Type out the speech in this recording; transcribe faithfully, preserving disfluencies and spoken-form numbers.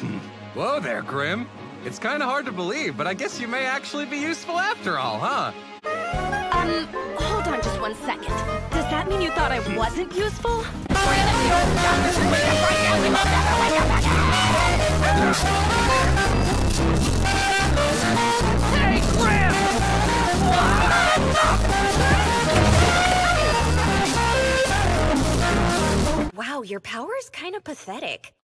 Whoa there, Grimm. It's kind of hard to believe, but I guess you may actually be useful after all, huh? Um, hold on just one second. Does that mean you thought I wasn't useful? Hey, Grimm! Wow, your power's kind of pathetic.